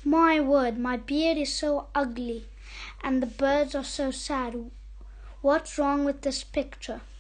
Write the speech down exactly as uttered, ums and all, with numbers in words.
My word, my beard is so ugly, and the birds are so sad. What's wrong with this picture?